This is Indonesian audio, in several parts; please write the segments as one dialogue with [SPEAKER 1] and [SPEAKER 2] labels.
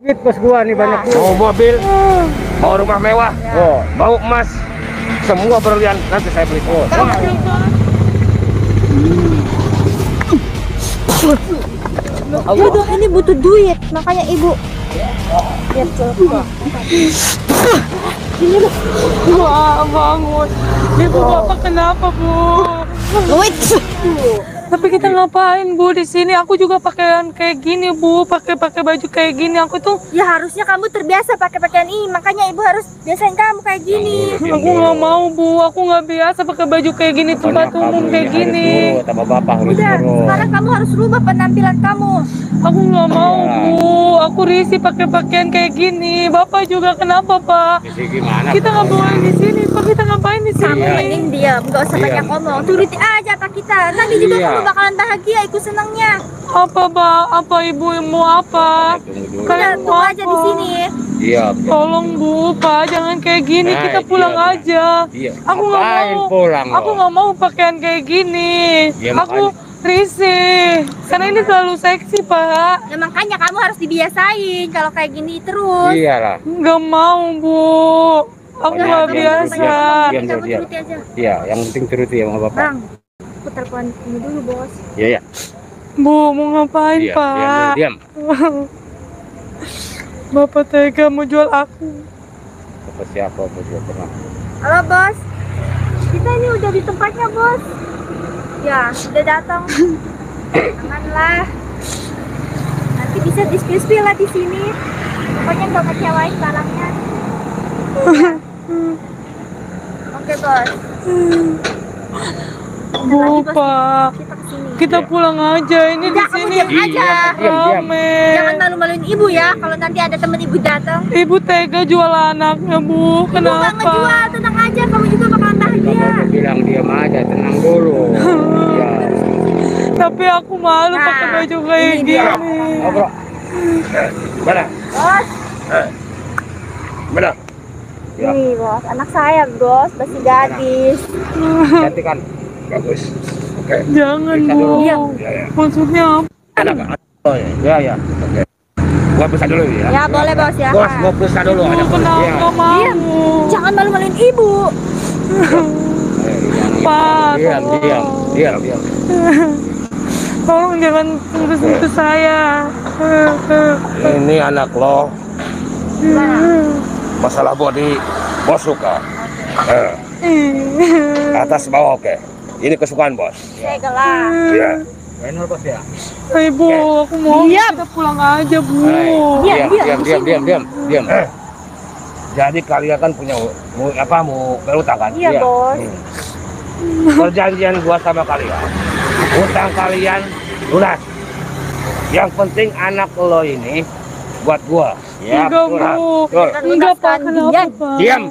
[SPEAKER 1] Duit bos gua nih banyak.
[SPEAKER 2] Mau mobil, mau rumah mewah, mau emas, semua berlian nanti saya beli.
[SPEAKER 3] Aduh, ini butuh duit, makanya ibu. Lihat coba. Ini
[SPEAKER 4] Wah, bangun. Ibu bapak kenapa, Bu?
[SPEAKER 3] duit.
[SPEAKER 4] Tapi kita ngapain, Bu, di sini? Aku juga pakaian kayak gini, Bu. Pakai baju kayak gini. Aku tuh
[SPEAKER 3] Ya harusnya kamu terbiasa pakai pakaian ini, makanya ibu harus biasain kamu kayak gini.
[SPEAKER 4] aku nggak mau, Bu. Aku nggak biasa pakai baju kayak gini, tempat umum kayak gini.
[SPEAKER 2] Sama bapak harus
[SPEAKER 3] Udah, sekarang kamu harus rubah penampilan kamu.
[SPEAKER 4] Aku nggak mau, Bu. Aku risih pakai pakaian kayak gini. Bapak juga kenapa, Pak?
[SPEAKER 2] Gimana?
[SPEAKER 4] Kita nggak boleh di sini, Pak. Kita ngapain di
[SPEAKER 3] Kamu
[SPEAKER 4] sini?
[SPEAKER 3] mending diam, nggak usah banyak ngomong. Turuti aja apa kita. Nanti juga kamu bakalan bahagia, ikut senangnya.
[SPEAKER 4] Apa, Pak? Apa Ibu mau apa?
[SPEAKER 3] Udah,
[SPEAKER 4] Kalian
[SPEAKER 3] tunggu
[SPEAKER 4] mau
[SPEAKER 3] aja di
[SPEAKER 4] apa?
[SPEAKER 3] sini.
[SPEAKER 2] Iya.
[SPEAKER 4] Tolong, Bu, Pak, jangan kayak gini.
[SPEAKER 2] Nah,
[SPEAKER 4] Kita pulang
[SPEAKER 2] iya,
[SPEAKER 4] aja.
[SPEAKER 2] Iya.
[SPEAKER 4] Aku nggak
[SPEAKER 2] Ngapain
[SPEAKER 4] mau.
[SPEAKER 2] pulang
[SPEAKER 4] Aku
[SPEAKER 2] loh?
[SPEAKER 4] nggak mau pakaian kayak gini.
[SPEAKER 2] Ya,
[SPEAKER 4] Aku risih. Karena ini terlalu seksi, Pak.
[SPEAKER 3] Ya makanya kamu harus dibiasain kalau kayak gini terus.
[SPEAKER 2] Iyalah.
[SPEAKER 4] Nggak mau, Bu. Aku
[SPEAKER 2] Pokoknya
[SPEAKER 4] nggak
[SPEAKER 2] diam,
[SPEAKER 4] biasa.
[SPEAKER 2] diam,
[SPEAKER 3] Kamu
[SPEAKER 2] diam.
[SPEAKER 3] turuti aja.
[SPEAKER 2] Iya, yang penting turuti sama bapak.
[SPEAKER 3] Bang, aku telepon ini dulu, Bos.
[SPEAKER 2] Iya, iya.
[SPEAKER 4] Bu, mau ngapain,
[SPEAKER 2] Iya,
[SPEAKER 4] Pak?
[SPEAKER 2] diam.
[SPEAKER 4] Bapak tega mau jual aku.
[SPEAKER 2] Bapak siapa? Bapak juga pernah.
[SPEAKER 3] Halo, Bos. Kita ini udah di tempatnya, Bos. Ya, sudah datang. Janganlah. Nanti bisa diskusi lah di sini. Pokoknya nggak ngecewain barangnya. Ya. Oke, Bos.
[SPEAKER 4] Bu, Pak.
[SPEAKER 3] Kita kesini.
[SPEAKER 4] Kita pulang aja. Ini di
[SPEAKER 3] Udah, kamu
[SPEAKER 4] sini
[SPEAKER 3] diam aja.
[SPEAKER 2] Diam.
[SPEAKER 3] Jangan
[SPEAKER 4] rame.
[SPEAKER 3] malu-maluin ibu ya. Kalau nanti ada temen ibu datang.
[SPEAKER 4] Ibu tega jual anaknya, Bu.
[SPEAKER 3] Ibu nggak
[SPEAKER 4] Kenapa?
[SPEAKER 3] ngejual, tenang aja. Kamu juga bakalan bahagia.
[SPEAKER 2] Bapak bilang diam aja, tenang dulu. Iya.
[SPEAKER 4] Tapi aku malu
[SPEAKER 3] Nah,
[SPEAKER 4] pakai baju kayak
[SPEAKER 3] ini dia.
[SPEAKER 4] gini.
[SPEAKER 2] Ngobrol. Mana?
[SPEAKER 3] Bos,
[SPEAKER 2] Mana? Ya.
[SPEAKER 3] nih Bos, anak saya Bos, masih gadis.
[SPEAKER 2] Cantik kan? Bagus. Oke.
[SPEAKER 4] Jangan,
[SPEAKER 2] Periksa
[SPEAKER 4] Bu.
[SPEAKER 2] dulu.
[SPEAKER 3] Iya.
[SPEAKER 2] Ya, ya.
[SPEAKER 4] Maksudnya apa?
[SPEAKER 2] Anak. Oh, ya, ya. Oke. Gua periksa dulu ya.
[SPEAKER 3] Ya boleh Bos ya.
[SPEAKER 2] Bos, gua periksa dulu.
[SPEAKER 4] Bu,
[SPEAKER 2] Ada polisi.
[SPEAKER 4] kenapa
[SPEAKER 2] Ya.
[SPEAKER 4] mau?
[SPEAKER 3] Diam. Jangan malu-maluin ibu.
[SPEAKER 4] Pak,
[SPEAKER 2] Diam,
[SPEAKER 4] tolong.
[SPEAKER 2] diam, diam.
[SPEAKER 4] Tolong jangan sentuh-sentuh saya.
[SPEAKER 2] Ini anak lo. Masalah body, bos suka. Atas bawah oke. Ini kesukaan bos.
[SPEAKER 3] Saya gelap.
[SPEAKER 2] Iya. Benar bos ya.
[SPEAKER 4] Ibu, aku mau
[SPEAKER 3] Diam.
[SPEAKER 4] kita pulang aja, Bu.
[SPEAKER 3] Diam,
[SPEAKER 2] Diam. Jadi kalian kan punya mau berutang kan?
[SPEAKER 3] Iya Bos.
[SPEAKER 2] Perjanjian gua sama kalian, utang kalian lunas. Yang penting anak lo ini buat gua. Ya,
[SPEAKER 4] Enggak,
[SPEAKER 2] betul,
[SPEAKER 4] Bu.
[SPEAKER 2] betul.
[SPEAKER 4] Enggak, Pak. Kenapa,
[SPEAKER 3] Diam.
[SPEAKER 4] Pak?
[SPEAKER 2] Diam.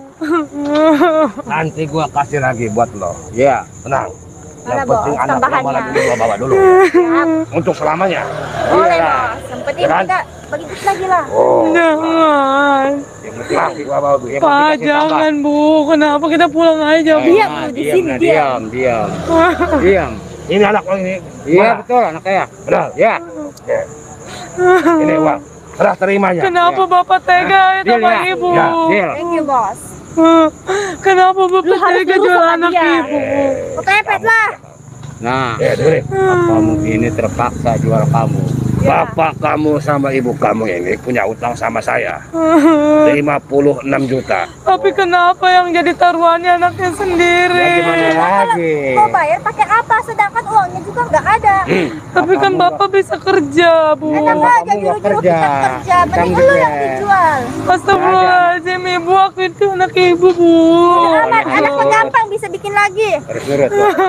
[SPEAKER 2] Nanti gua kasih lagi buat lo. Ya, tenang. Yang
[SPEAKER 3] Mana,
[SPEAKER 2] penting
[SPEAKER 3] Bos?
[SPEAKER 2] anak lo
[SPEAKER 3] Tambahannya.
[SPEAKER 2] malah dulu gua bawa dulu.
[SPEAKER 3] Siap.
[SPEAKER 2] Untuk selamanya.
[SPEAKER 3] Boleh
[SPEAKER 2] Iya.
[SPEAKER 3] Bos. Yang penting
[SPEAKER 2] Jalan.
[SPEAKER 3] kita bagi duit lagi lah.
[SPEAKER 2] Oh.
[SPEAKER 4] Jangan.
[SPEAKER 2] Yang penting nanti gua bawa dulu. Yang
[SPEAKER 4] Pak,
[SPEAKER 2] penting kasih tambah.
[SPEAKER 4] jangan, Bu. Kenapa kita pulang aja, Bu?
[SPEAKER 3] Diam,
[SPEAKER 2] Nah,
[SPEAKER 3] di sini, diam.
[SPEAKER 2] Diam. Ini anak lo ini. Iya, betul anak saya. Benar, ya. Ya. Ini uang. Serah terimanya.
[SPEAKER 4] Kenapa Bapak tega ya
[SPEAKER 2] Deal,
[SPEAKER 4] sama
[SPEAKER 2] ya.
[SPEAKER 4] Ibu?
[SPEAKER 2] Ya, deal.
[SPEAKER 3] Thank you Bos.
[SPEAKER 4] Kenapa
[SPEAKER 3] Lu
[SPEAKER 4] Bapak
[SPEAKER 3] harus
[SPEAKER 4] tega
[SPEAKER 3] lurus
[SPEAKER 4] jual
[SPEAKER 3] sama
[SPEAKER 4] anak
[SPEAKER 3] dia.
[SPEAKER 4] Ibu?
[SPEAKER 3] Kepepet lah.
[SPEAKER 2] Nah, dengerin. Kamu ini terpaksa jual kamu.
[SPEAKER 3] Ya.
[SPEAKER 2] Bapak kamu sama ibu kamu ini punya utang sama saya 56 juta.
[SPEAKER 4] Tapi kenapa yang jadi taruhannya anaknya sendiri?
[SPEAKER 2] Ya gimana lagi?
[SPEAKER 3] Mau bayar pakai apa? Sedangkan uangnya juga nggak ada.
[SPEAKER 4] Tapi kan Bapak bisa kerja, Bu.
[SPEAKER 3] Enak aja
[SPEAKER 2] kamu nggak
[SPEAKER 3] nyuruh-nyuruh
[SPEAKER 2] kerja.
[SPEAKER 3] kita kerja.
[SPEAKER 2] Utang
[SPEAKER 3] Mending lu
[SPEAKER 2] juga.
[SPEAKER 3] yang dijual.
[SPEAKER 4] Astagfirullahaladzim, Ibu. Aku itu anak Ibu, Bu.
[SPEAKER 3] Amat, anaknya gampang bisa bikin lagi.
[SPEAKER 2] Harus nurut.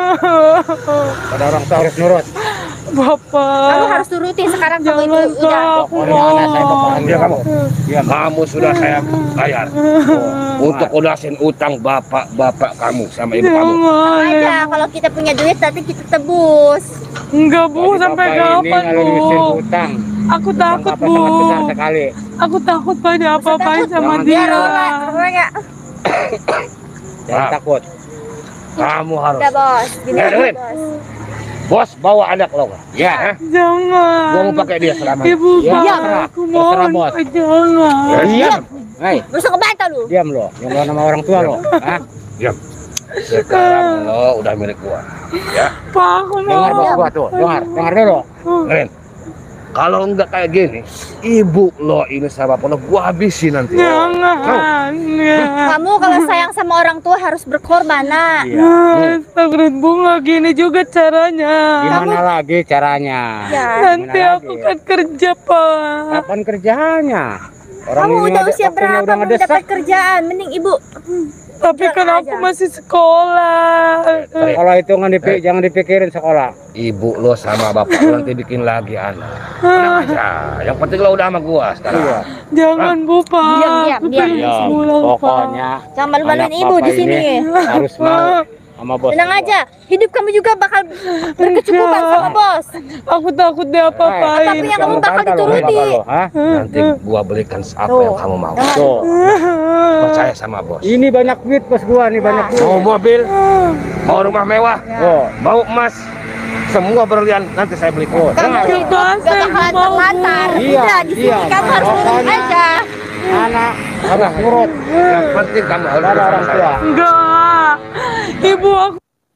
[SPEAKER 2] Pada orang tua harus nurut.
[SPEAKER 4] Bapak.
[SPEAKER 3] Kamu harus turuti sekarang kamu itu
[SPEAKER 4] Jangan,
[SPEAKER 3] udah.
[SPEAKER 4] Pak. Aku
[SPEAKER 2] Pokoknya anak saya
[SPEAKER 4] mau.
[SPEAKER 2] bakalan dia kamu. Ya, kamu sudah saya bayar untuk lunasin utang bapak kamu sama ibu kamu.
[SPEAKER 4] Jangan.
[SPEAKER 3] Aja kalau kita punya duit nanti kita tebus.
[SPEAKER 4] Enggak, Bu. Sampai kapan, Bu?
[SPEAKER 2] Utang.
[SPEAKER 4] Aku takut,
[SPEAKER 2] Bapak
[SPEAKER 4] Bu.
[SPEAKER 2] sangat besar sekali.
[SPEAKER 4] Aku takut pada apa-apain sama
[SPEAKER 2] Jangan.
[SPEAKER 4] dia.
[SPEAKER 3] Biar ya.
[SPEAKER 2] Jangan takut. Kamu harus.
[SPEAKER 3] Udah Bos, gini
[SPEAKER 2] Ya,
[SPEAKER 3] aja
[SPEAKER 2] dengerin.
[SPEAKER 3] Bos.
[SPEAKER 2] Bos bawa anak lo. Ya,
[SPEAKER 4] Jangan.
[SPEAKER 2] gua mau pakai dia selama.
[SPEAKER 4] Ibu,
[SPEAKER 1] Ya,
[SPEAKER 4] Pak, aku
[SPEAKER 1] terserah,
[SPEAKER 4] mohon,
[SPEAKER 1] Bos.
[SPEAKER 4] Pak, jangan.
[SPEAKER 2] Ya, diam.
[SPEAKER 1] Hei,
[SPEAKER 3] Gak usah ngebantah lu.
[SPEAKER 1] diam lo. Yang lo nama orang tua lo. Hah?
[SPEAKER 2] Diam. Sekarang lo udah milik gua. Ya,
[SPEAKER 4] Pak, aku
[SPEAKER 1] Dengar bos
[SPEAKER 4] mohon.
[SPEAKER 1] gua tuh. Dengar dulu.
[SPEAKER 2] Ren. Kalau enggak kayak gini, ibu lo ini sama lo gua habisin nanti.
[SPEAKER 4] Jangan. Ya.
[SPEAKER 3] Kamu kalau sayang sama orang tua harus berkorban, nak.
[SPEAKER 1] Iya.
[SPEAKER 4] Astagfirullah, bunga gini juga caranya.
[SPEAKER 1] Gimana lagi caranya?
[SPEAKER 3] Ya.
[SPEAKER 4] Nanti
[SPEAKER 1] Gimana
[SPEAKER 4] aku
[SPEAKER 1] lagi?
[SPEAKER 4] kan kerja, Pak.
[SPEAKER 1] Kapan kerjanya? Orang
[SPEAKER 3] Kamu
[SPEAKER 1] ini
[SPEAKER 3] udah
[SPEAKER 1] ada-
[SPEAKER 3] usia
[SPEAKER 1] waktunya
[SPEAKER 3] berapa
[SPEAKER 1] udah
[SPEAKER 3] belum
[SPEAKER 1] ngedesak.
[SPEAKER 3] dapat kerjaan? Mending ibu.
[SPEAKER 4] Tapi kan
[SPEAKER 3] Bilang
[SPEAKER 4] aku
[SPEAKER 3] aja.
[SPEAKER 4] masih sekolah.
[SPEAKER 1] Kalau itu jangan dipikirin sekolah.
[SPEAKER 2] Ibu lo sama bapak lo nanti bikin lagi anak. Tenang aja. Yang penting lo udah sama gua sekarang.
[SPEAKER 1] Iya.
[SPEAKER 4] Jangan, Bu, Pak.
[SPEAKER 3] Diam,
[SPEAKER 4] Aku
[SPEAKER 3] diam.
[SPEAKER 4] pengen
[SPEAKER 1] Ya,
[SPEAKER 4] pulang, Pak.
[SPEAKER 1] pokoknya
[SPEAKER 3] Jangan malu-maluin
[SPEAKER 1] anak
[SPEAKER 3] ibu
[SPEAKER 1] bapak
[SPEAKER 3] di sini.
[SPEAKER 1] ini harus mau sama bos.
[SPEAKER 3] Tenang
[SPEAKER 1] gua.
[SPEAKER 3] aja, hidup kamu juga bakal berkecukupan
[SPEAKER 4] Enggak.
[SPEAKER 3] sama bos.
[SPEAKER 4] Aku takut dia apa-apain.
[SPEAKER 3] Tapi yang kamu
[SPEAKER 1] Jangan
[SPEAKER 3] bakal
[SPEAKER 1] bantah lo,
[SPEAKER 3] dituruti.
[SPEAKER 1] bapak lo, hah?
[SPEAKER 2] Nanti gua belikan apa
[SPEAKER 3] Tuh.
[SPEAKER 2] yang kamu mau.
[SPEAKER 1] Tuh.
[SPEAKER 2] Percaya sama bos.
[SPEAKER 1] Ini banyak duit bos gua nih, banyak duit.
[SPEAKER 2] Mau mobil, mau rumah mewah,
[SPEAKER 1] Oh,
[SPEAKER 2] mau emas, semua berlian nanti saya belikan.
[SPEAKER 1] oh,
[SPEAKER 3] Kamu
[SPEAKER 1] dengar.
[SPEAKER 3] hidup gak bakalan terlantar.
[SPEAKER 1] Iya,
[SPEAKER 3] Udah, di sini
[SPEAKER 1] iya.
[SPEAKER 3] kamu harus nurut
[SPEAKER 1] Pokoknya-
[SPEAKER 3] aja.
[SPEAKER 1] Anak harus nurut
[SPEAKER 2] Yang penting kamu harus
[SPEAKER 1] pada
[SPEAKER 2] bersama
[SPEAKER 1] orang
[SPEAKER 2] saya.
[SPEAKER 1] tua.
[SPEAKER 4] Enggak. Ibu aku.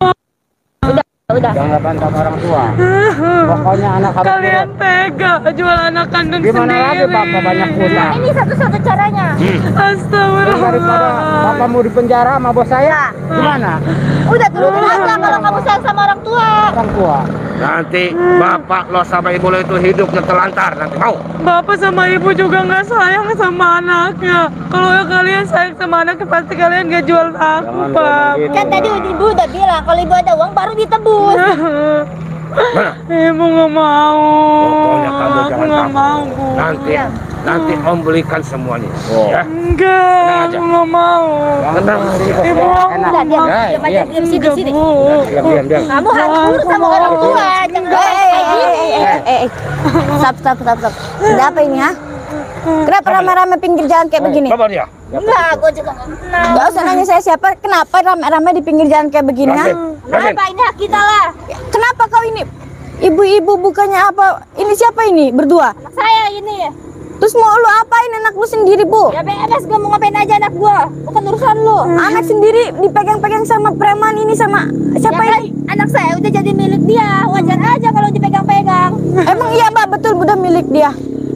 [SPEAKER 3] Udah.
[SPEAKER 1] Jangan bantah orang tua. Pokoknya anak harus
[SPEAKER 4] Kalian
[SPEAKER 1] nurut.
[SPEAKER 4] tega jual anak kandung
[SPEAKER 1] Gimana
[SPEAKER 4] sendiri.
[SPEAKER 1] lagi bapak banyak utang?
[SPEAKER 3] Ini satu-satu caranya.
[SPEAKER 4] Astagfirullah.
[SPEAKER 1] Daripada bapak mau di penjara sama bos saya, gimana?
[SPEAKER 3] Udah turutin aja kalau kamu sayang sama orang tua.
[SPEAKER 1] Orang tua.
[SPEAKER 2] Nanti bapak lo sama ibu lo itu hidupnya terlantar nanti mau.
[SPEAKER 4] Bapak sama ibu juga nggak sayang sama anaknya. Kalau kalian sayang sama anaknya pasti kalian gak jual aku,
[SPEAKER 1] Jangan
[SPEAKER 4] Pak.
[SPEAKER 1] ngomong gitu.
[SPEAKER 3] Kan tadi ibu udah bilang kalau ibu ada uang baru ditebus.
[SPEAKER 2] Mana?
[SPEAKER 4] Ibu nggak mau.
[SPEAKER 2] Pokoknya kamu
[SPEAKER 4] Aku
[SPEAKER 2] jangan
[SPEAKER 4] nggak
[SPEAKER 2] takut.
[SPEAKER 4] mau, Bu.
[SPEAKER 2] Nanti om belikan semuanya.
[SPEAKER 1] Oh.
[SPEAKER 2] Ya.
[SPEAKER 4] Enggak,
[SPEAKER 2] Tenang aja.
[SPEAKER 4] aku nggak mau.
[SPEAKER 2] Tenang.
[SPEAKER 4] Ibu aku
[SPEAKER 1] Enak.
[SPEAKER 3] Udah diam,
[SPEAKER 1] Ya,
[SPEAKER 3] diam aja,
[SPEAKER 1] diam.
[SPEAKER 3] diam sini,
[SPEAKER 4] Enggak,
[SPEAKER 3] sini.
[SPEAKER 4] Bu.
[SPEAKER 1] Diam.
[SPEAKER 3] Kamu harus nurut sama orang tua, jangan kayak gini.
[SPEAKER 5] Stop. Ada apa ini ha? Kenapa rame-rame pinggir jalan kayak begini?
[SPEAKER 2] Bapak dia.
[SPEAKER 3] Enggak, gue juga nggak kenal.
[SPEAKER 5] Gak usah nanya saya siapa. Kenapa rame-rame di pinggir jalan kayak begini ha?
[SPEAKER 2] Rasim. Rasim.
[SPEAKER 3] Kenapa ini hak kita lah?
[SPEAKER 5] Kenapa kau ini? Ibu-ibu bukannya apa? Ini siapa ini berdua?
[SPEAKER 3] Anak saya ini.
[SPEAKER 5] Terus mau lu apain anak lu sendiri bu?
[SPEAKER 3] Ya bebas, gue mau ngapain aja anak gue. Bukan urusan lu.
[SPEAKER 5] Anak sendiri dipegang-pegang sama preman ini sama siapa
[SPEAKER 3] Ya kan,
[SPEAKER 5] ini?
[SPEAKER 3] anak saya udah jadi milik dia. Wajar aja kalau dipegang-pegang.
[SPEAKER 5] Emang iya mbak betul udah milik dia?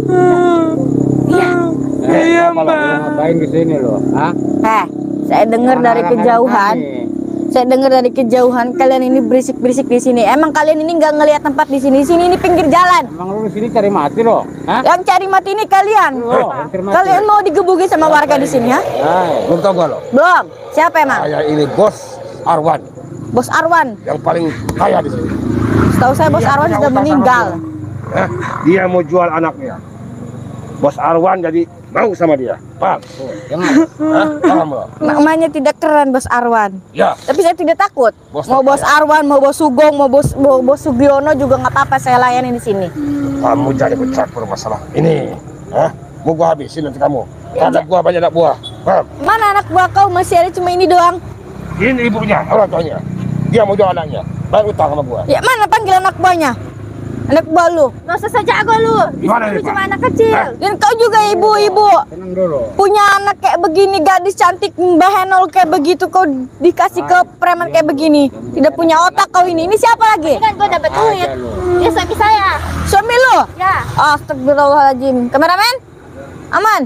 [SPEAKER 3] Iya.
[SPEAKER 4] Iya,
[SPEAKER 1] Bapak lo
[SPEAKER 4] Mbak.
[SPEAKER 1] ngapain di sini lo? Hah?
[SPEAKER 5] Saya dengar dari
[SPEAKER 1] Anak-anak
[SPEAKER 5] kejauhan.
[SPEAKER 1] kami.
[SPEAKER 5] Saya dengar dari kejauhan kalian ini berisik-berisik di sini. Emang kalian ini nggak ngelihat tempat di sini? Sini ini pinggir jalan.
[SPEAKER 1] Emang lu di sini cari mati lo? Hah?
[SPEAKER 5] Yang cari mati ini kalian.
[SPEAKER 1] Oh, hampir mati.
[SPEAKER 5] Kalian mau digebukin sama warga di sini ya?
[SPEAKER 1] Hai.
[SPEAKER 2] Belum tahu gua lo.
[SPEAKER 5] Belum. Siapa emang?
[SPEAKER 2] Saya ini bos Arwan
[SPEAKER 5] Bos Arwan.
[SPEAKER 2] yang paling kaya di sini.
[SPEAKER 5] Setahu saya Bos
[SPEAKER 2] Dia
[SPEAKER 5] Arwan
[SPEAKER 2] punya
[SPEAKER 5] sudah
[SPEAKER 2] utang sama
[SPEAKER 5] meninggal.
[SPEAKER 2] gua. Hah? Dia mau jual anaknya. Bos Arwan jadi mau sama dia. Paham? Hah? Paham lo?
[SPEAKER 5] Namanya tidak keren Bos Arwan.
[SPEAKER 2] Ya.
[SPEAKER 5] Tapi saya tidak takut.
[SPEAKER 2] Bos
[SPEAKER 5] Mau Bos
[SPEAKER 2] kaya.
[SPEAKER 5] Arwan, mau Bos Sugong, mau Bos Sugiono juga nggak apa-apa saya layani di sini.
[SPEAKER 2] Kamu jadi bercampur masalah ini. Hah? Mau gua habisin nanti kamu. Anak gua banyak anak buah. Paham?
[SPEAKER 5] Mana anak buah kau masih ada cuma ini doang?
[SPEAKER 2] Ini ibunya, orang tuanya. Dia mau jual anaknya. Bayar utang sama gua.
[SPEAKER 5] Ya mana panggil anak buahnya? Anak buah lu.
[SPEAKER 3] Gak usah saja jago lu. Di
[SPEAKER 2] Gimana
[SPEAKER 3] sini
[SPEAKER 2] nih,
[SPEAKER 3] lu cuma
[SPEAKER 2] Pak?
[SPEAKER 3] anak kecil.
[SPEAKER 2] Hah?
[SPEAKER 5] Dan kau juga ibu-ibu.
[SPEAKER 1] Tenang dulu.
[SPEAKER 5] Punya anak kayak begini, gadis cantik Mbak Henol kayak begitu kau dikasih ke preman kayak begini. Tidak punya otak kau ini. Ini siapa lagi?
[SPEAKER 3] Ini kan gue dapet duit.
[SPEAKER 1] Aja lu.
[SPEAKER 3] Dia suami saya.
[SPEAKER 5] Suami lu?
[SPEAKER 3] Ya.
[SPEAKER 5] Astagfirullahaladzim. Kameramen? Aman?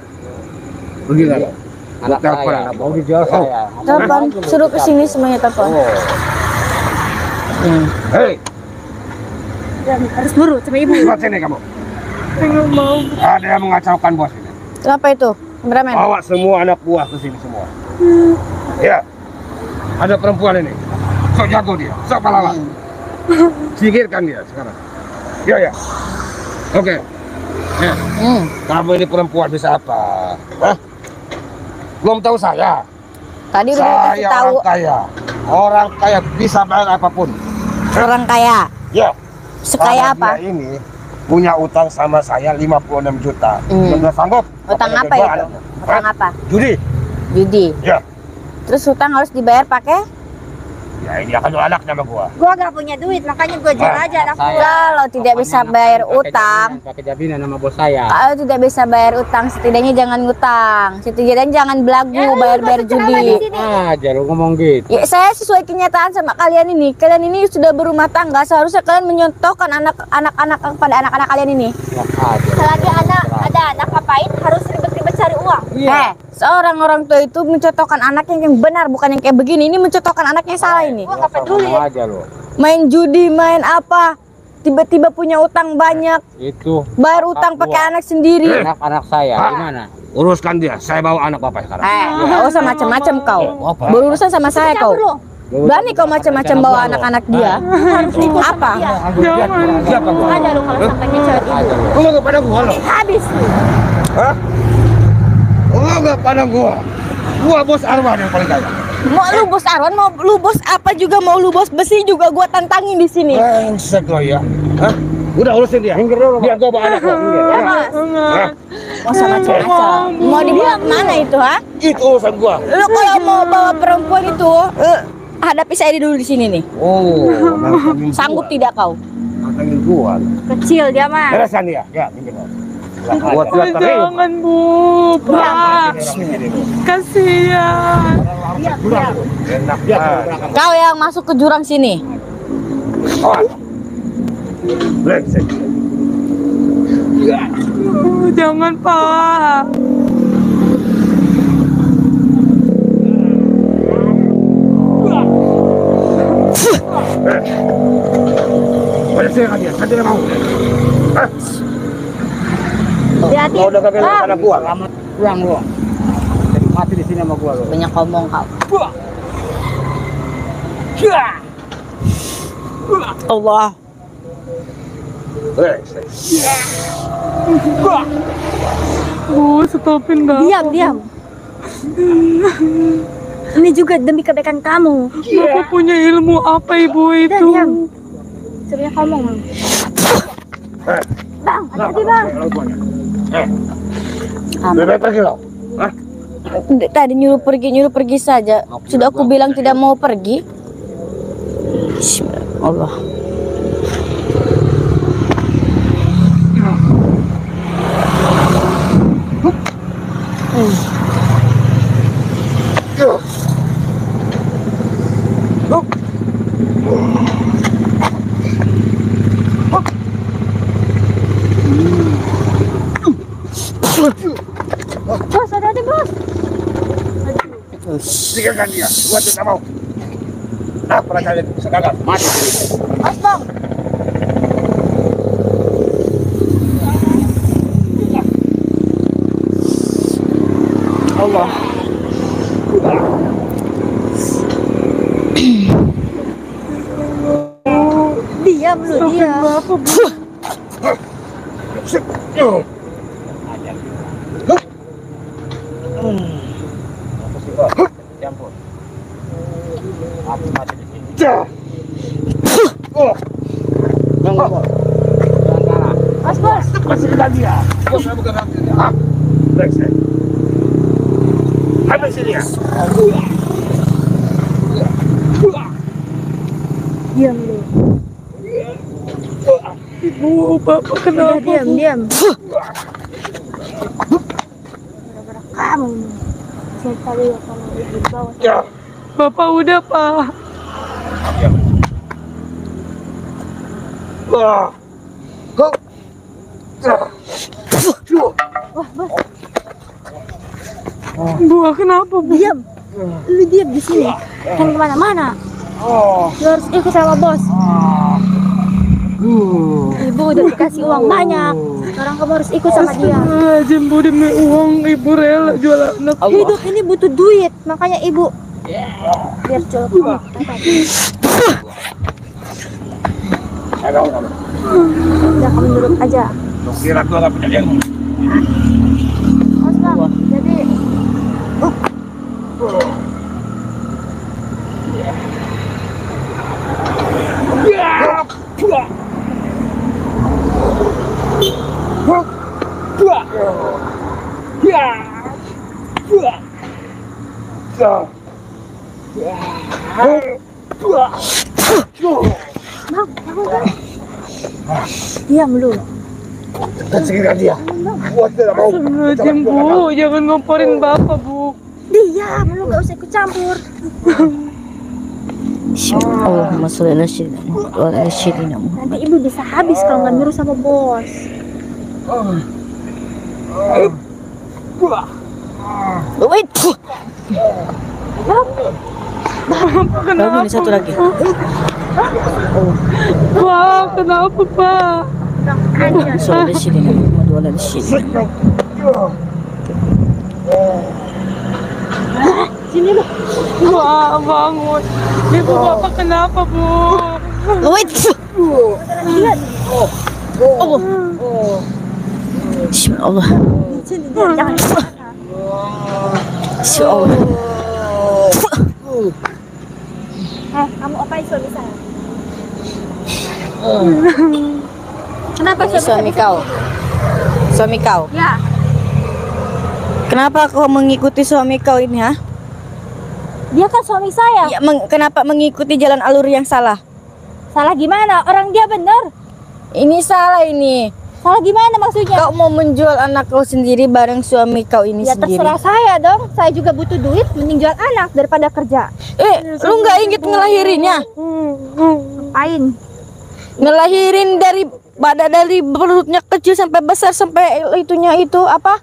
[SPEAKER 2] Begini.
[SPEAKER 1] Anak
[SPEAKER 2] Telepon
[SPEAKER 1] saya
[SPEAKER 2] anak
[SPEAKER 1] mau dijual saya.
[SPEAKER 5] Telepon, suruh ke sini semuanya telepon.
[SPEAKER 1] Oh.
[SPEAKER 2] Hei,
[SPEAKER 3] Harus nurut sama ibu.
[SPEAKER 2] lihat sini kamu.
[SPEAKER 4] Nggak mau.
[SPEAKER 2] Ada yang mengacaukan bos ini.
[SPEAKER 5] Kenapa itu? Kameramen?
[SPEAKER 2] Bawa semua anak buah ke sini semua. Ya. Ada perempuan ini. Sok jago dia, sok pahlawan. Singkirkan dia sekarang. Ya, ya. Oke. Ya. Kamu ini perempuan bisa apa? Hah? Belum tahu saya.
[SPEAKER 5] Tadi udah dikasih
[SPEAKER 2] Saya
[SPEAKER 5] tahu
[SPEAKER 2] orang kaya. Orang kaya bisa bayar apapun.
[SPEAKER 5] orang kaya.
[SPEAKER 2] Ya.
[SPEAKER 5] Sekaya
[SPEAKER 2] Karena
[SPEAKER 5] apa?
[SPEAKER 2] Dia ini punya utang sama saya 56 juta. Nggak sanggup.
[SPEAKER 5] Utang
[SPEAKER 2] Makanya
[SPEAKER 5] apa
[SPEAKER 2] dia jual
[SPEAKER 5] itu?
[SPEAKER 2] anaknya.
[SPEAKER 5] Utang
[SPEAKER 2] Hah?
[SPEAKER 5] apa?
[SPEAKER 2] Judi.
[SPEAKER 5] Judi.
[SPEAKER 2] Ya.
[SPEAKER 5] Terus utang harus dibayar pakai
[SPEAKER 2] Ya ini akan anak nama gua.
[SPEAKER 3] Gua gak punya duit, makanya gua jual aja anak gua.
[SPEAKER 5] Kalau tidak bisa bayar utang,
[SPEAKER 1] Pakai jaminan nama bos saya.
[SPEAKER 5] kalau tidak bisa bayar utang, setidaknya jangan ngutang. Setidaknya jangan belagu bayar-bayar judi.
[SPEAKER 1] Aja lu ngomong gitu.
[SPEAKER 5] Ya, saya sesuai kenyataan sama kalian ini. Kalian ini sudah berumah tangga, seharusnya kalian menyontohkan anak-anak kepada anak-anak kalian ini.
[SPEAKER 1] Aja.
[SPEAKER 3] Selagi ada anak ngapain harus ribet-ribet cari uang.
[SPEAKER 5] Seorang orang tua itu mencontohkan anak yang benar, bukan yang kayak begini. Ini mencontohkan anak yang salah ini.
[SPEAKER 3] Gua gak peduli.
[SPEAKER 1] Ngomong aja lu.
[SPEAKER 5] Main judi, main apa? Tiba-tiba punya utang banyak,
[SPEAKER 1] Itu
[SPEAKER 5] bayar utang pakai anak sendiri.
[SPEAKER 1] anak-anak saya gimana?
[SPEAKER 2] Uruskan dia. Saya bawa anak bapak sekarang.
[SPEAKER 5] Nggak usah macam-macam kau. Berurusan sama saya kau. Berani kau macam-macam bawa anak-anak dia.
[SPEAKER 3] Harus ikut
[SPEAKER 5] Apa?
[SPEAKER 3] Jangan.
[SPEAKER 2] Siapa gua?
[SPEAKER 3] Ada lu kalau sampai ngecewet ibu.
[SPEAKER 1] Aja lu.
[SPEAKER 2] Lu nggak pada gua lo?
[SPEAKER 3] Habis lu.
[SPEAKER 2] Hah? Lu nggak pada gua? Gua bos Arwan yang paling kaya.
[SPEAKER 5] Mau lu bos Arwan, mau lu bos apa juga, mau lu bos besi juga gua tantangin di sini.
[SPEAKER 2] Brengsek lo ya. Hah? Udah urusin dia. Biar gua bawa anak lo.
[SPEAKER 3] Ya, Bos.
[SPEAKER 5] Mau sama macam-macam. Mau dibawa kemana itu, ha?
[SPEAKER 2] Itu urusan gua.
[SPEAKER 5] Lu kalau mau bawa perempuan itu, hadapi saya dulu di sini nih.
[SPEAKER 2] Oh,
[SPEAKER 5] Sanggup tidak kau?
[SPEAKER 2] Nantangin gua.
[SPEAKER 3] Kecil dia mah.
[SPEAKER 2] Beresan dia. Ya, minggir lo. Buat
[SPEAKER 4] Oh, jangan Bu, Pak. Kasihan.
[SPEAKER 2] Enak ya.
[SPEAKER 5] Kau yang masuk ke jurang sini.
[SPEAKER 2] Brengsek.
[SPEAKER 4] Oh, jangan Pak.
[SPEAKER 2] Banyak saya kan dia. Kan dia mau. Hah?
[SPEAKER 3] Hati-hati.
[SPEAKER 2] Kau udah kagak lihat anak gua.
[SPEAKER 1] Selamat pulang lu. Jadi mati di sini sama gua lu.
[SPEAKER 5] Banyak ngomong kau. Allah.
[SPEAKER 2] Brengsek.
[SPEAKER 4] Bu, stopin Bapak.
[SPEAKER 3] Diam. Ini juga demi kebaikan kamu.
[SPEAKER 4] Bapak punya ilmu apa Ibu
[SPEAKER 3] Udah,
[SPEAKER 4] itu?
[SPEAKER 3] diam. Sebenarnya ngomong. Bang, hati-hati bang.
[SPEAKER 2] Bebek pergi lo. Hah?
[SPEAKER 5] Tadi nyuruh pergi saja. Sudah aku bilang tidak mau pergi. Allah.
[SPEAKER 3] Bos, hati-hati bos.
[SPEAKER 2] Tinggalkan dia. Gua tidak mau. Nah, pernah kalian bisa gagal. Mati.
[SPEAKER 3] Bos bang.
[SPEAKER 5] Allah.
[SPEAKER 3] Diam lu, diam.
[SPEAKER 4] Bapak Bu.
[SPEAKER 1] Campur. Aku mati di sini.
[SPEAKER 3] Bos.
[SPEAKER 2] Masih dengan dia. Gua saya bukan hati dia. Hah? Brengsek. Habis dia.
[SPEAKER 3] Diam lu.
[SPEAKER 4] Ibu, Bapak
[SPEAKER 3] Udah,
[SPEAKER 4] kenapa?
[SPEAKER 3] diam. Gara-gara kamu. Saya tahu ya kalau ibu di bawah.
[SPEAKER 2] Ya.
[SPEAKER 4] Bapak udah Pak.
[SPEAKER 2] Wah. Kau.
[SPEAKER 3] Wah, bos.
[SPEAKER 4] Bu, kenapa Bu?
[SPEAKER 3] Diam. Lu diam di sini. Kan kemana-mana. Lu harus ikut sama bos. Ibu udah dikasih uang banyak. Sekarang kamu harus ikut sama dia.
[SPEAKER 4] Astagfirullahaladzim Bu, demi uang Ibu rela jual anak.
[SPEAKER 3] Hidup ini butuh duit, makanya ibu biar jual kamu. Udah kamu nurut aja.
[SPEAKER 2] Lu kira gua gak punya ilmu?
[SPEAKER 3] Bos bang, jadi Diam lu.
[SPEAKER 2] Cepat singkirkan dia. Gua tidak mau.
[SPEAKER 4] Astagfirullahaladzim, Bu. Jangan ngomporin Bapak, Bu.
[SPEAKER 3] Diam lu, gak usah ikut campur.
[SPEAKER 5] Allahumma sholli ala sayyidina Muhammad.
[SPEAKER 3] Nanti ibu bisa habis kalau nggak nyuruh sama bos.
[SPEAKER 5] Wait.
[SPEAKER 4] Bapak kenapa?
[SPEAKER 5] Ini satu lagi.
[SPEAKER 4] Pak, kenapa, Pak?
[SPEAKER 3] Aja.
[SPEAKER 5] Sholli ala sayyidina Muhammad wa ala ali sayyidina.
[SPEAKER 3] Sini lu.
[SPEAKER 4] Pak, bangun. Ibu, Bapak kenapa, Bu?
[SPEAKER 5] Wait.
[SPEAKER 3] Lihat.
[SPEAKER 5] Allah. Bismillah.
[SPEAKER 3] Sini, jangan.
[SPEAKER 5] Bismillah.
[SPEAKER 3] Kamu apain suami saya? Kenapa
[SPEAKER 5] Ini suami kau. Suami kau.
[SPEAKER 3] Ya,
[SPEAKER 5] Kenapa kau mengikuti suami kau ini, ha?
[SPEAKER 3] dia kan suami saya.
[SPEAKER 5] Ya, kenapa mengikuti jalan alur yang salah?
[SPEAKER 3] Salah gimana? Orang dia benar.
[SPEAKER 5] Ini salah ini.
[SPEAKER 3] Salah gimana maksudnya?
[SPEAKER 5] Kau mau menjual anak kau sendiri bareng suami kau ini
[SPEAKER 3] Ya
[SPEAKER 5] sendiri.
[SPEAKER 3] terserah saya dong. Saya juga butuh duit, mending jual anak daripada kerja.
[SPEAKER 5] Lu nggak inget ngelahirinnya?
[SPEAKER 3] Ngapain?
[SPEAKER 5] Ngelahirin dari perutnya kecil sampai besar sampai itunya itu apa?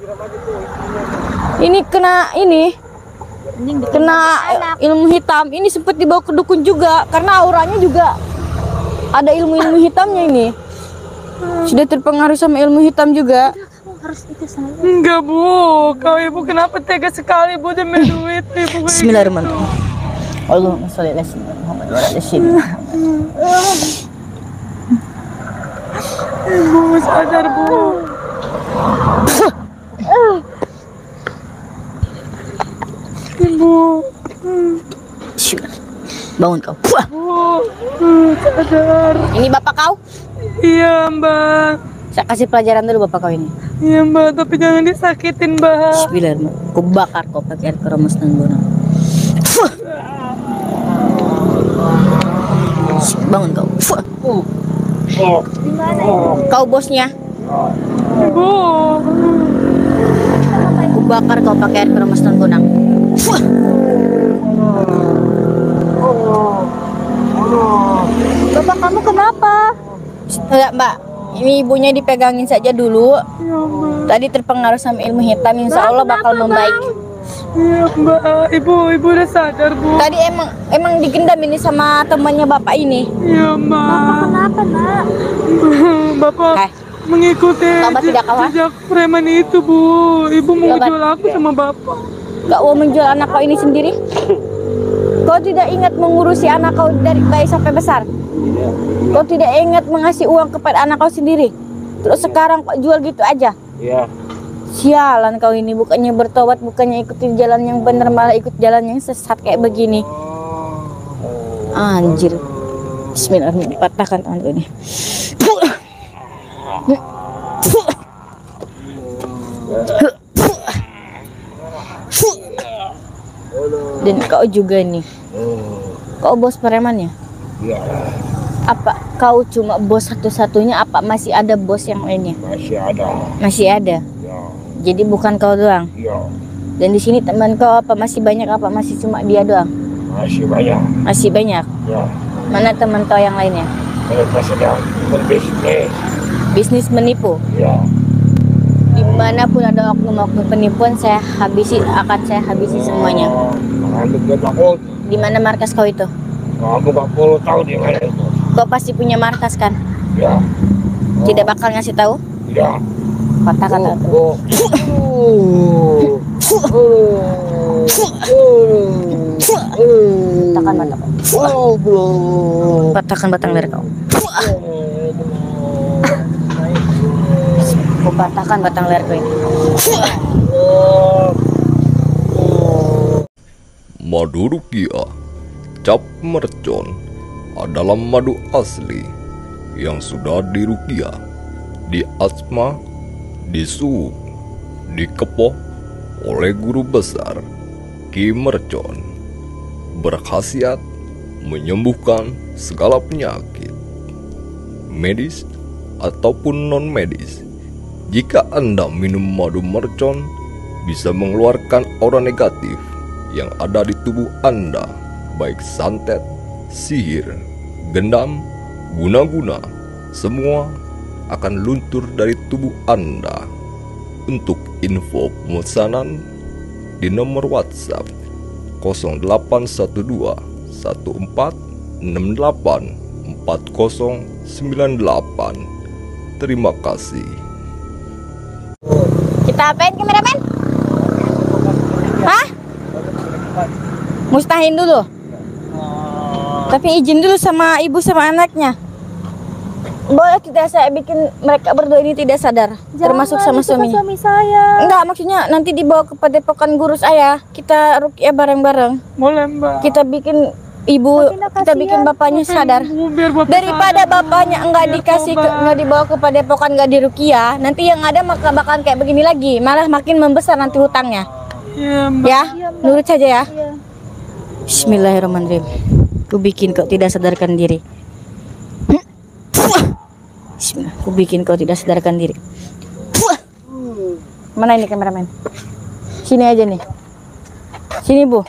[SPEAKER 5] Ini kena
[SPEAKER 3] Mending bikin
[SPEAKER 5] kena
[SPEAKER 3] anak.
[SPEAKER 5] ilmu hitam. Ini sempat dibawa ke dukun juga karena auranya juga ada ilmu hitamnya ini. Sudah terpengaruh sama ilmu hitam juga.
[SPEAKER 3] Kamu harus itu sama dia.
[SPEAKER 4] Enggak, Bu. Kau ibu kenapa tega sekali, Bu, demi duit, Ibu?
[SPEAKER 5] Bismillahirrahmanirrahim. Allahumma sholli ala sayyidina Muhammad wa ala ali sayyidina.
[SPEAKER 4] Ibu sadar, Bu. Ibu.
[SPEAKER 5] Bangun kau.
[SPEAKER 4] Bu. Sadar.
[SPEAKER 5] Ini bapak kau?
[SPEAKER 4] Iya, Mbak.
[SPEAKER 5] Saya kasih pelajaran dulu bapak kau ini.
[SPEAKER 4] Iya, Mbak, tapi jangan disakitin, Mbak.
[SPEAKER 5] Bismillahirrahmanirrahim. Ku bakar kau pakai air keremas dan guna. Bangun kau.
[SPEAKER 3] Di mana ya?
[SPEAKER 5] Kau bosnya.
[SPEAKER 4] Ibu.
[SPEAKER 5] Ku bakar kau pakai air keremas dan gunang.
[SPEAKER 3] Bapak kamu kenapa?
[SPEAKER 5] Enggak, Mbak. Ini ibunya dipegangin saja dulu.
[SPEAKER 4] Iya, Mbak.
[SPEAKER 5] Tadi terpengaruh sama ilmu hitam, insya Allah bakal membaik.
[SPEAKER 4] Iya, Mbak. Ibu udah sadar, Bu.
[SPEAKER 5] Tadi emang digendam ini sama temannya bapak ini.
[SPEAKER 4] Iya, Mbak.
[SPEAKER 3] Kenapa nak?
[SPEAKER 4] Bapak mengikuti
[SPEAKER 5] Bapak tidak kalah?
[SPEAKER 4] jejak preman itu, Bu. Ibu mau
[SPEAKER 5] Bapak-
[SPEAKER 4] jual aku sama Bapak.
[SPEAKER 5] Gak mau menjual anak kau ini sendiri? Kau tidak ingat mengurusi anak kau dari bayi sampai besar? Kau tidak ingat mengasih uang kepada anak kau sendiri? Terus sekarang kau jual gitu aja?
[SPEAKER 2] Iya.
[SPEAKER 5] Sialan kau ini, bukannya bertobat, bukannya ikutin jalan yang benar, malah ikut jalan yang sesat kayak begini. Anjir. Bismillahirrahmanirrahim. Patahkan tangan kau ini. Dan kau juga nih. Kau bos preman ya?
[SPEAKER 2] Iya.
[SPEAKER 5] Apa kau cuma bos satu-satunya? Apa masih ada bos yang lainnya?
[SPEAKER 2] Masih ada.
[SPEAKER 5] Masih ada.
[SPEAKER 2] Ya.
[SPEAKER 5] Jadi bukan kau doang.
[SPEAKER 2] Iya.
[SPEAKER 5] Dan di sini teman kau apa masih banyak, apa masih cuma dia doang?
[SPEAKER 2] Masih banyak.
[SPEAKER 5] Masih banyak.
[SPEAKER 2] Ya.
[SPEAKER 5] Mana teman kau yang lainnya?
[SPEAKER 2] Mereka sedang berbisnis.
[SPEAKER 5] Bisnis menipu.
[SPEAKER 2] Ya.
[SPEAKER 5] Dimanapun ada oknum-oknum penipuan, akan saya habisi semuanya.
[SPEAKER 2] Kamu gak takut.
[SPEAKER 5] Di mana markas kau itu?
[SPEAKER 2] Kamu gak perlu tahu di mana itu.
[SPEAKER 5] Kau pasti punya markas kan?
[SPEAKER 2] Ya.
[SPEAKER 5] Tidak bakal ngasih tahu?
[SPEAKER 2] Ya.
[SPEAKER 5] Kata-kata.
[SPEAKER 2] Oh.
[SPEAKER 5] Patahkan mata kau. Patahkan batang leher kau. Ku patahkan batang leher kau ini.
[SPEAKER 6] Madu rukiah cap mercon adalah madu asli yang sudah dirukiah, diasma, disuuk, dikepoh oleh guru besar Ki Mercon. Berkhasiat menyembuhkan segala penyakit, medis ataupun non-medis. Jika Anda minum madu mercon, bisa mengeluarkan aura negatif yang ada di tubuh Anda, baik santet, sihir, gendam, guna-guna, semua akan luntur dari tubuh Anda. Untuk info pemesanan di nomor WhatsApp 0812 1468 4098. Terima kasih.
[SPEAKER 5] Kita apain kameramen? Hah? Mustahin dulu. Tapi izin dulu sama ibu sama anaknya. Boleh tidak saya bikin mereka berdua ini tidak sadar, termasuk sama
[SPEAKER 3] itu kan
[SPEAKER 5] suaminya?
[SPEAKER 3] suami saya.
[SPEAKER 5] Enggak, maksudnya nanti dibawa ke padepokan guru saya. Kita ruqyah bareng-bareng.
[SPEAKER 4] Boleh Mbak.
[SPEAKER 5] Kita bikin ibu, kita bikin bapaknya sadar.
[SPEAKER 4] Biar Bapak
[SPEAKER 5] Daripada
[SPEAKER 4] sadar,
[SPEAKER 5] bapaknya enggak
[SPEAKER 4] biar
[SPEAKER 5] dikasih
[SPEAKER 4] tobat.
[SPEAKER 5] enggak dibawa ke padepokan, enggak diruqyah, nanti yang ada maka bakalan kayak begini lagi, malah makin membesar nanti hutangnya.
[SPEAKER 4] Iya Mbak.
[SPEAKER 5] Ya, nurut saja ya.
[SPEAKER 3] Iya.
[SPEAKER 5] Bismillahirrahmanirrahim. Ku bikin kau tidak sadarkan diri. Bismillah. Ku bikin kau tidak sadarkan diri. Mana ini kameramen? Sini aja nih. Sini Bu.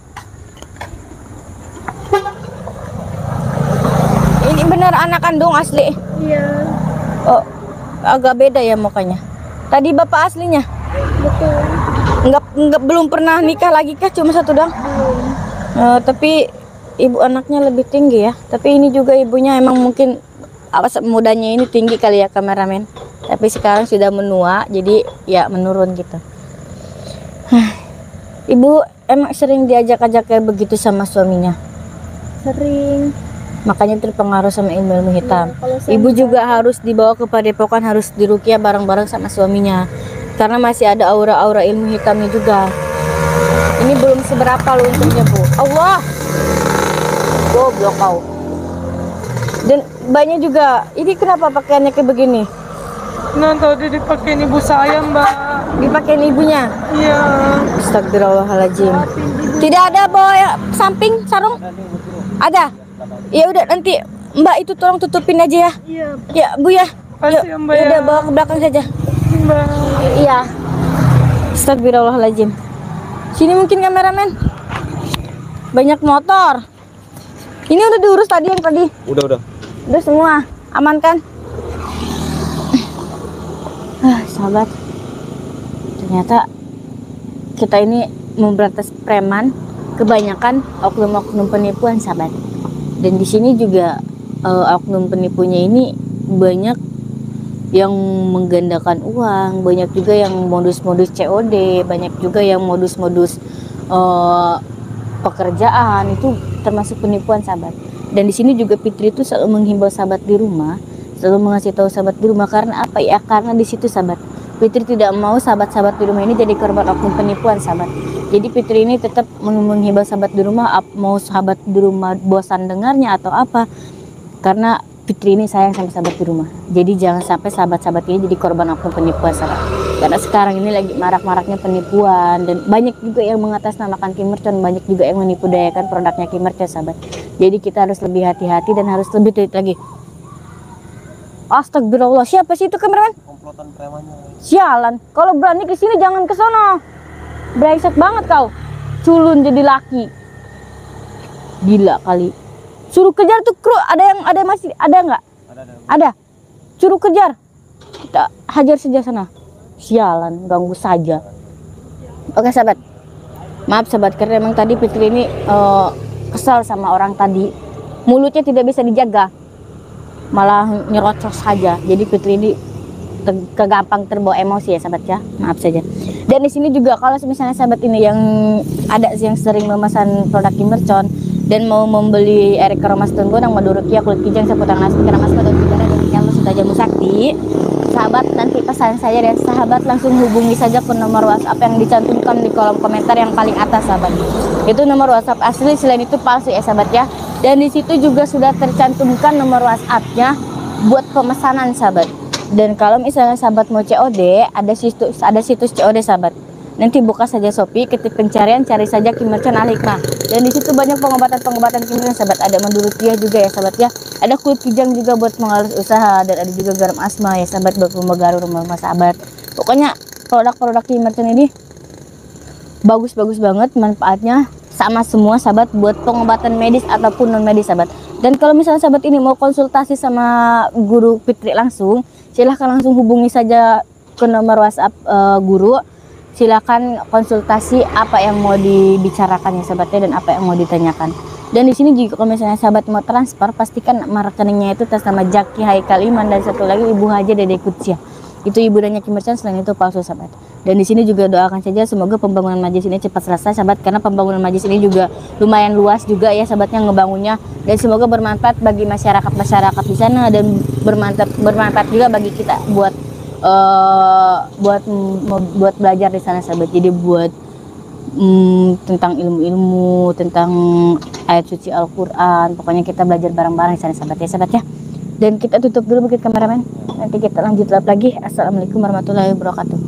[SPEAKER 5] Ini benar anak kandung asli.
[SPEAKER 3] Iya,
[SPEAKER 5] Oh, agak beda ya mukanya. Tadi bapak aslinya.
[SPEAKER 3] betul.
[SPEAKER 5] Enggak belum pernah nikah lagi kah? Cuma satu doang. Tapi ibu anaknya lebih tinggi ya. Tapi ini juga ibunya emang mungkin awas mudanya ini tinggi kali ya kameramen. Tapi sekarang sudah menua, jadi ya menurun gitu. Ibu emang sering diajak-ajak kayak begitu sama suaminya.
[SPEAKER 3] Sering.
[SPEAKER 5] Makanya terpengaruh sama ilmu hitam.
[SPEAKER 3] Kalau saya
[SPEAKER 5] Ibu juga harus dibawa ke padepokan, harus diruqyah bareng-bareng sama suaminya. Karena masih ada aura-aura ilmu hitamnya juga. Ini belum seberapa loh untungnya Bu. Allah. Goblok kau. Dan banyak juga. Ini kenapa pakaiannya kayak begini?
[SPEAKER 4] Nah, tadi dipakein ibu saya Mbak.
[SPEAKER 5] Dipakein ibunya.
[SPEAKER 4] Iya.
[SPEAKER 5] Astagfirullahaladzim. Tidak ada boy samping sarung? Ada. Ya udah nanti Mbak itu tolong tutupin aja ya.
[SPEAKER 3] Iya.
[SPEAKER 5] Ya Bu ya.
[SPEAKER 4] Kasih ya, Mbak,
[SPEAKER 5] Udah
[SPEAKER 4] ya.
[SPEAKER 5] bawa ke belakang saja.
[SPEAKER 4] Mbak.
[SPEAKER 5] Iya. Astagfirullahaladzim. Sini mungkin kameramen. Banyak motor. Ini udah diurus tadi yang tadi.
[SPEAKER 2] Udah.
[SPEAKER 5] Udah semua. Aman kan? Sahabat. Ternyata kita ini memberantas preman, kebanyakan oknum-oknum penipuan, sahabat. Dan di sini juga oknum penipunya ini banyak yang menggandakan uang, banyak juga yang modus-modus COD, banyak juga yang modus-modus pekerjaan, itu termasuk penipuan, sahabat. Dan di sini juga Fitri itu selalu menghimbau sahabat di rumah, selalu mengasih tahu sahabat di rumah, karena apa ya? Karena di situ, sahabat, Fitri tidak mau sahabat-sahabat di rumah ini jadi korban oknum penipuan, sahabat. Jadi Fitri ini tetap menghimbau sahabat di rumah, mau sahabat di rumah bosan dengarnya atau apa, karena Fitri ini sayang sama sahabat di rumah. Jadi jangan sampai sahabat-sahabat ini jadi korban oknum penipuan, sahabat. Karena sekarang ini lagi marak-maraknya penipuan, dan banyak juga yang mengatasnamakan Kim Mercon, banyak juga yang menipu dayakan produknya Kim Mercon, sahabat. Jadi kita harus lebih hati-hati dan harus lebih teliti lagi. Astagfirullah, siapa sih itu kameramen?
[SPEAKER 2] Komplotan premannya.
[SPEAKER 5] Sialan, kalau berani ke sini jangan ke sono. Brengsek banget kau. Culun jadi laki. Gila kali. Suruh kejar tuh kru, ada masih ada nggak? Ada. Suruh kejar. Kita hajar saja sana. Sialan, ganggu saja. Oke sahabat. Maaf sahabat, karena emang tadi Fitri ini kesal sama orang tadi. Mulutnya tidak bisa dijaga. Malah nyerocos saja. Jadi Fitri ini kegampang terbawa emosi ya sahabat ya. Maaf saja. Dan di sini juga kalau misalnya sahabat ini yang ada yang sering memesan produk Kim Mercon dan mau membeli Erik Aromas Tunggul yang madu ruqyah, kulit kijang, seputang nasi, keramas, dan udara dan yang sudah jamu sakti, sahabat nanti pesan saya dan sahabat langsung hubungi saja ke nomor WhatsApp yang dicantumkan di kolom komentar yang paling atas, sahabat. Itu nomor WhatsApp asli, selain itu palsu ya sahabat ya. Dan di situ juga sudah tercantumkan nomor WhatsApp-nya buat pemesanan, sahabat. Dan kalau misalnya sahabat mau COD, ada situs COD, sahabat. Nanti buka saja Shopee, ketik pencarian, cari saja Kim Merchant Al Hikmah. Dan di situ banyak pengobatan-pengobatan Kim Merchant, sahabat. Ada mandurut dia juga ya, sahabat ya. Ada kulit kijang juga buat mengalus usaha, dan ada juga garam asma ya, sahabat, buat rumah garu, rumah sahabat. Pokoknya produk-produk Kim Merchant ini bagus-bagus banget manfaatnya, sama semua sahabat, buat pengobatan medis ataupun non medis, sahabat. Dan kalau misalnya sahabat ini mau konsultasi sama guru Fitri langsung, silahkan langsung hubungi saja ke nomor WhatsApp guru. Silakan konsultasi apa yang mau dibicarakan ya sahabatnya, dan apa yang mau ditanyakan. Dan di sini juga kalau misalnya sahabat mau transfer, pastikan nama rekeningnya itu atas nama Jaki Haikal Iman, dan satu lagi Ibu Haja Dede Kutsia. Itu ibu dan Kim Merchant, selain itu palsu, sahabat. Dan di sini juga doakan saja semoga pembangunan majlis ini cepat selesai, sahabat, karena pembangunan majlis ini juga lumayan luas juga ya sahabatnya ngebangunnya, dan semoga bermanfaat bagi masyarakat di sana, dan bermanfaat juga bagi kita buat belajar di sana, sahabat. Jadi buat tentang ilmu-ilmu, tentang ayat suci Al-Quran, pokoknya kita belajar bareng-bareng di sana, sahabat ya. Dan kita tutup dulu bukit kameramen, nanti kita lanjut lagi. Assalamualaikum warahmatullahi wabarakatuh.